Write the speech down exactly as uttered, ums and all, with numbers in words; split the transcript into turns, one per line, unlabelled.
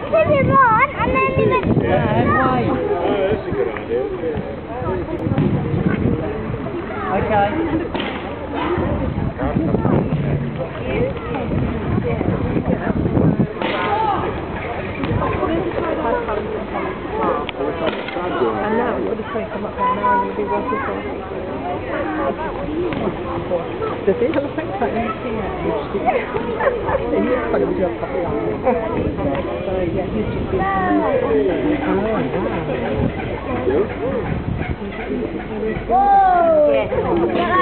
did it on, and then he went.
Yeah, why?
Oh, that's a good idea.
Okay.
And now, what is going to come up there now and you'll be working for does it? I think so. He's funny with your puppy on. So, yeah, he's just been
Whoa!